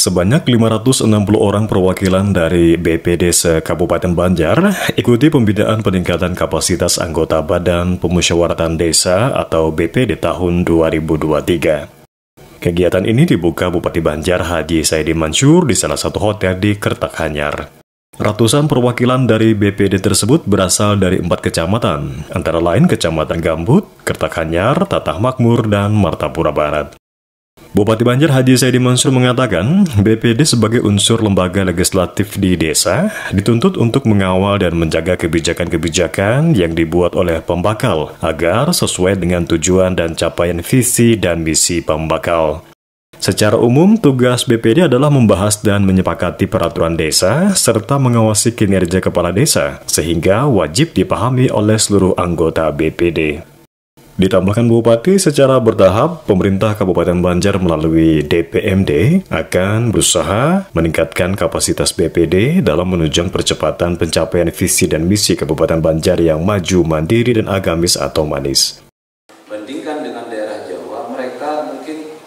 Sebanyak 560 orang perwakilan dari BPD se-Kabupaten Banjar ikuti pembinaan peningkatan kapasitas anggota Badan Pemusyawaratan Desa atau BPD tahun 2023. Kegiatan ini dibuka Bupati Banjar Haji Saidi Mansur di salah satu hotel di Kertakhanyar. Ratusan perwakilan dari BPD tersebut berasal dari 4 kecamatan, antara lain Kecamatan Gambut, Kertakhanyar, Tatah Makmur, dan Martapura Barat. Bupati Banjar Haji Saidi Mansur mengatakan, BPD sebagai unsur lembaga legislatif di desa dituntut untuk mengawal dan menjaga kebijakan-kebijakan yang dibuat oleh pembakal agar sesuai dengan tujuan dan capaian visi dan misi pembakal. Secara umum, tugas BPD adalah membahas dan menyepakati peraturan desa serta mengawasi kinerja kepala desa sehingga wajib dipahami oleh seluruh anggota BPD. Ditambahkan Bupati, secara bertahap, pemerintah Kabupaten Banjar melalui DPMD akan berusaha meningkatkan kapasitas BPD dalam menunjang percepatan pencapaian visi dan misi Kabupaten Banjar yang maju, mandiri, dan agamis atau manis. Bandingkan dengan daerah Jawa, mereka mungkin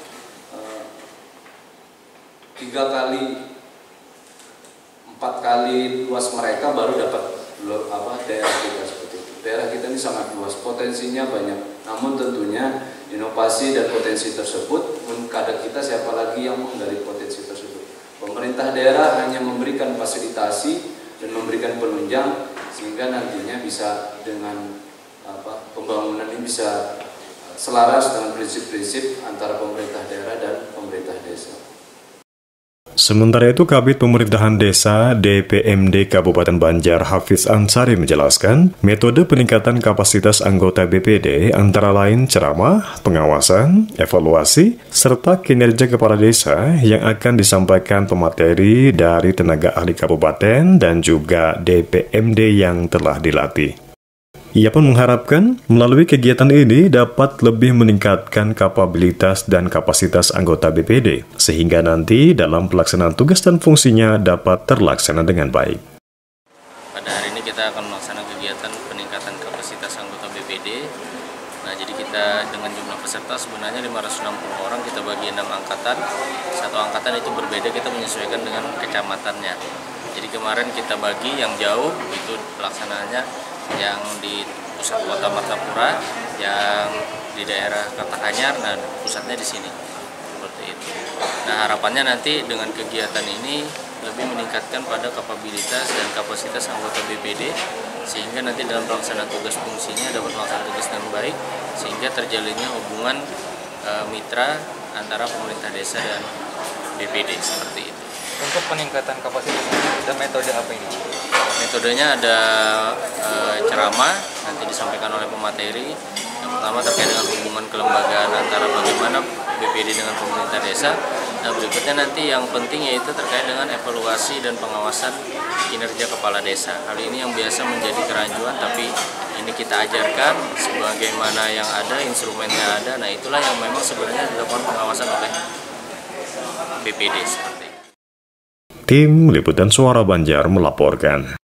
3 kali, 4 kali luas mereka baru dapat daerah kita seperti itu. Daerah kita ini sangat luas, potensinya banyak. Namun tentunya inovasi dan potensi tersebut, kadang kita siapa lagi yang menggali potensi tersebut. Pemerintah daerah hanya memberikan fasilitasi dan memberikan penunjang sehingga nantinya bisa dengan pembangunan ini bisa selaras dengan prinsip-prinsip antara pemerintah daerah dan pemerintah desa. Sementara itu, Kabid Pemerintahan Desa DPMD Kabupaten Banjar Hafiz Ansari menjelaskan, metode peningkatan kapasitas anggota BPD antara lain ceramah, pengawasan, evaluasi, serta kinerja kepala desa yang akan disampaikan pemateri dari tenaga ahli kabupaten dan juga DPMD yang telah dilatih. Ia pun mengharapkan melalui kegiatan ini dapat lebih meningkatkan kapabilitas dan kapasitas anggota BPD, sehingga nanti dalam pelaksanaan tugas dan fungsinya dapat terlaksana dengan baik. Pada hari ini kita akan melaksanakan kegiatan peningkatan kapasitas anggota BPD. Nah, jadi kita dengan jumlah peserta sebenarnya 560 orang, kita bagi 6 angkatan. Satu angkatan itu berbeda, kita menyesuaikan dengan kecamatannya. Jadi kemarin kita bagi yang jauh, itu pelaksanaannya yang di pusat kota Martapura, yang di daerah Kertakhanyar, dan pusatnya di sini. Seperti itu. Nah, harapannya nanti dengan kegiatan ini lebih meningkatkan pada kapabilitas dan kapasitas anggota BPD, sehingga nanti dalam pelaksanaan tugas fungsinya dapat melaksanakan tugas dengan baik, sehingga terjalinnya hubungan mitra antara pemerintah desa dan BPD seperti itu. Untuk peningkatan kapasitas, ada metode apa ini? Metodenya ada ceramah, nanti disampaikan oleh pemateri. Yang pertama terkait dengan hubungan kelembagaan antara bagaimana BPD dengan pemerintah desa. Nah, berikutnya nanti yang penting yaitu terkait dengan evaluasi dan pengawasan kinerja kepala desa. Hal ini yang biasa menjadi kerancuan, tapi ini kita ajarkan sebagaimana yang ada, instrumennya ada. Nah, itulah yang memang sebenarnya dilakukan pengawasan oleh BPD seperti itu. Tim Liputan Suara Banjar melaporkan.